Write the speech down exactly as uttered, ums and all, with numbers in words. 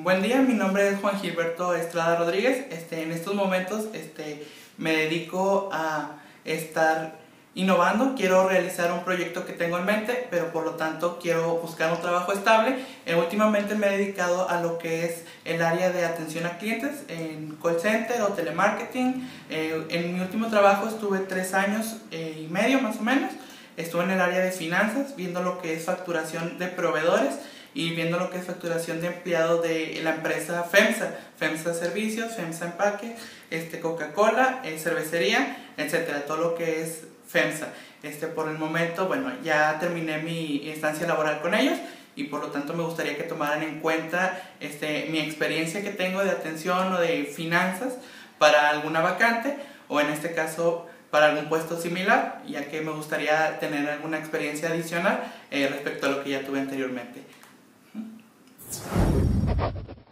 Buen día, mi nombre es Juan Gilberto Estrada Rodríguez. Este, en estos momentos este, me dedico a estar innovando. Quiero realizar un proyecto que tengo en mente, pero por lo tanto quiero buscar un trabajo estable. Eh, últimamente me he dedicado a lo que es el área de atención a clientes en call center o telemarketing. Eh, en mi último trabajo estuve tres años eh, y medio más o menos. Estuve en el área de finanzas, viendo lo que es facturación de proveedores y viendo lo que es facturación de empleados de la empresa FEMSA, FEMSA Servicios, FEMSA Empaque, este, Coca-Cola, eh, cervecería, etcétera, todo lo que es FEMSA. Este, por el momento, bueno, ya terminé mi estancia laboral con ellos y por lo tanto me gustaría que tomaran en cuenta este, mi experiencia que tengo de atención o de finanzas para alguna vacante o en este caso para algún puesto similar, ya que me gustaría tener alguna experiencia adicional eh, respecto a lo que ya tuve anteriormente.